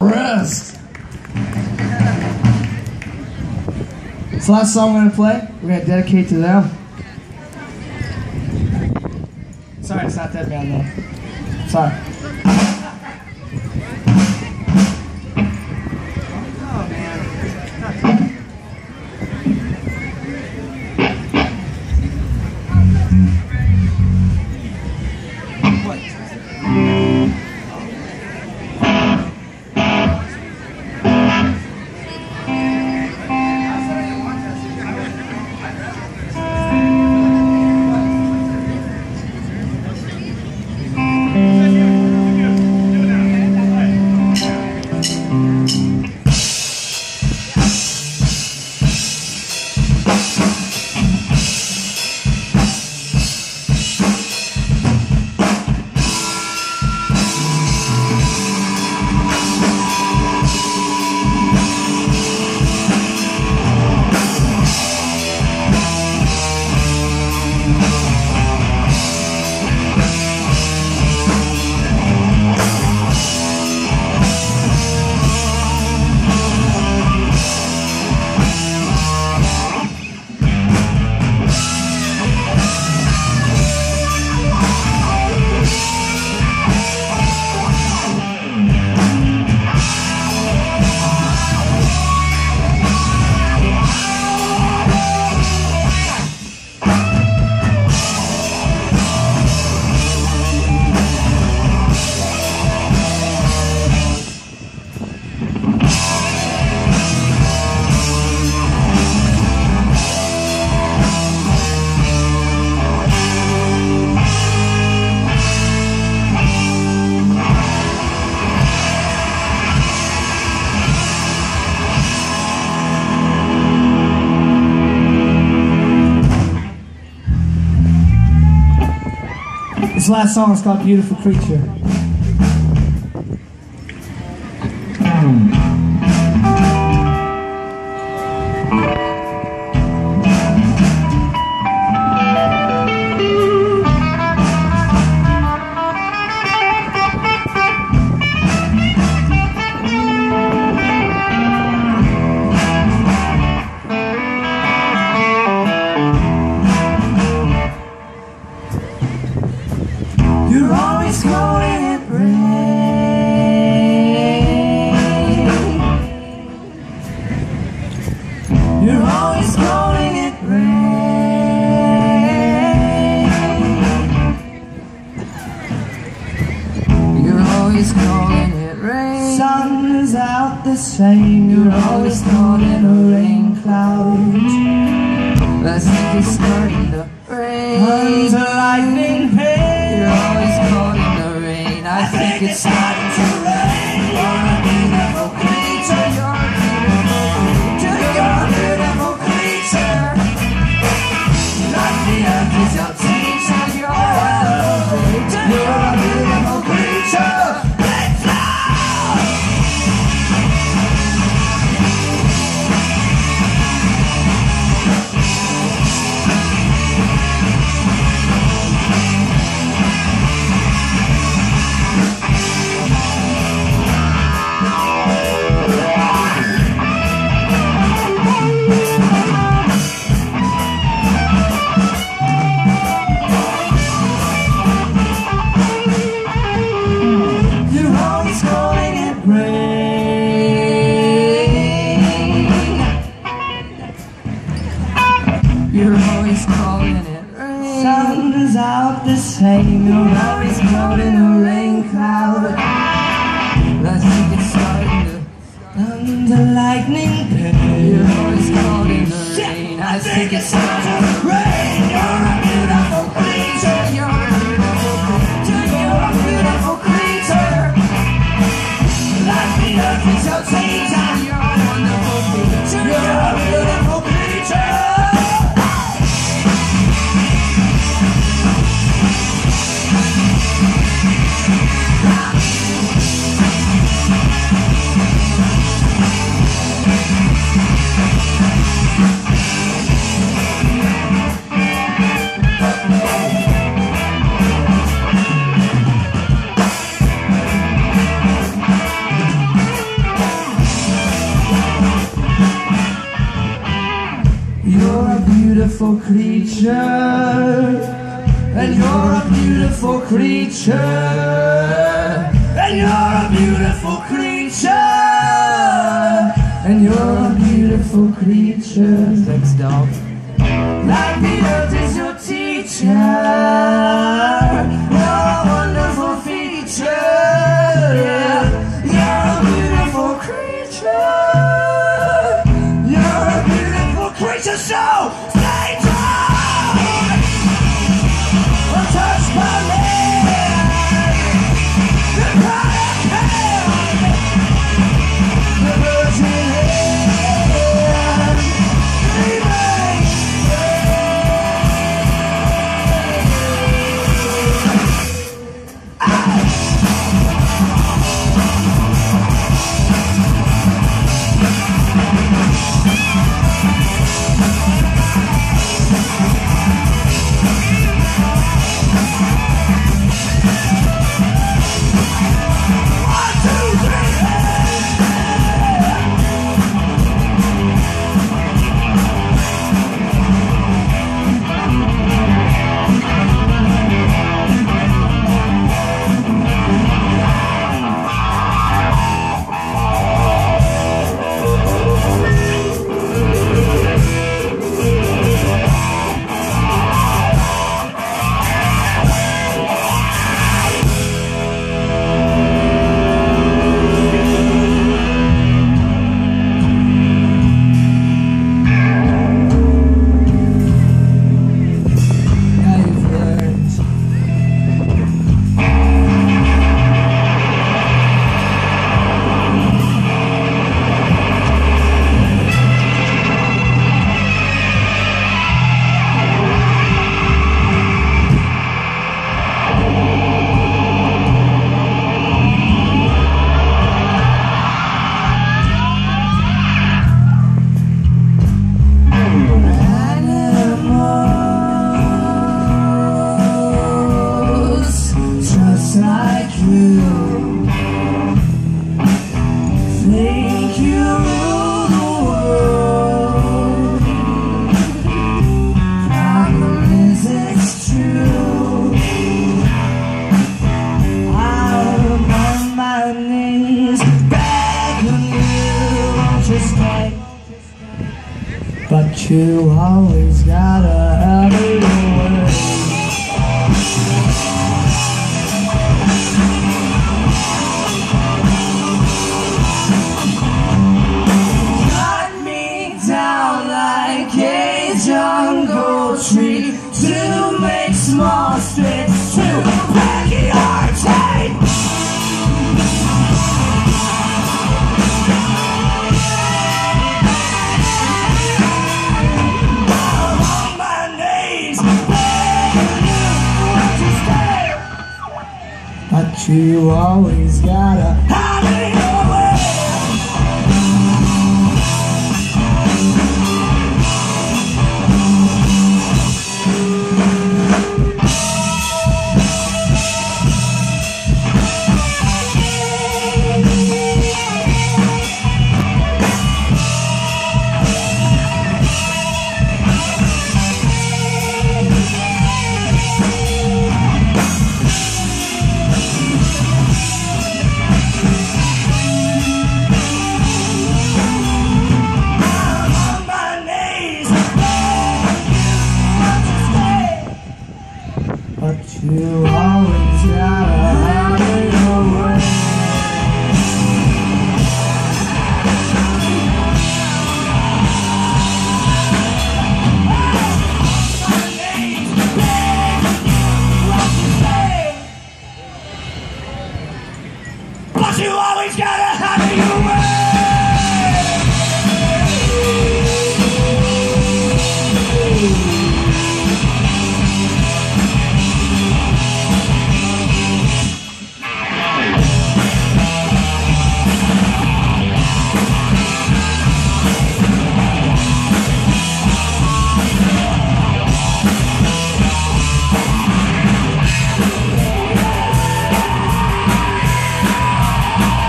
Rest. This last song we're gonna play, we're gonna dedicate to them. Sorry, it's not that band though. Sorry. This last song is called Beautiful Creature. You're always calling it rain. You're always calling it rain. You're always calling it rain. Sun is out the same. You're always calling a rain cloud. I think it's starting to rain. Under lightning pain. You're always calling the rain. I think it's starting to rain. You're a beautiful creature. You're a beautiful creature. You're a beautiful creature. Like the earth is your teacher. You're a wonderful creature. You're a beautiful creature. Let's go! You're always calling it rain. Sun is out the same. You're always calling a rain cloud. I think it's starting to thunder lightning pain. You're always calling the rain. I think it's starting to rain. You're a beautiful creature. You're a beautiful creature. You're a beautiful creature. Like the earth is your teacher. You're a wonderful creature. You're a beautiful creature. beautiful creature, and you're a beautiful creature, and you're a beautiful creature, and you're a beautiful creature. Thanks, dog. Like the earth is your teacher, you're a wonderful feature. Yeah, you're a beautiful creature. You're a beautiful creature, so stay tuned. Touched by me, the crying hand, the virgin hand, remains. Like you, think you rule the world. Promise it's true. I'm on my knees begging you, won't you stay? But you always gotta have it your way. Jungle tree to make small sticks to break your teeth. I'm on my knees begging you, won't you stay? But you always gotta have it your way. But you always gotta have it your way. But you always gotta have it your way.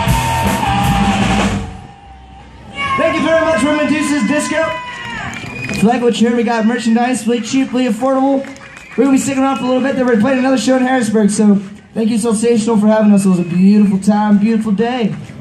Thank you very much for Medusa's Disco. If you like what you heard, we got merchandise, really cheap, really affordable. We're going to be sticking around for a little bit. Then we're playing another show in Harrisburg. So thank you, Soulsational, for having us. It was a beautiful time, beautiful day.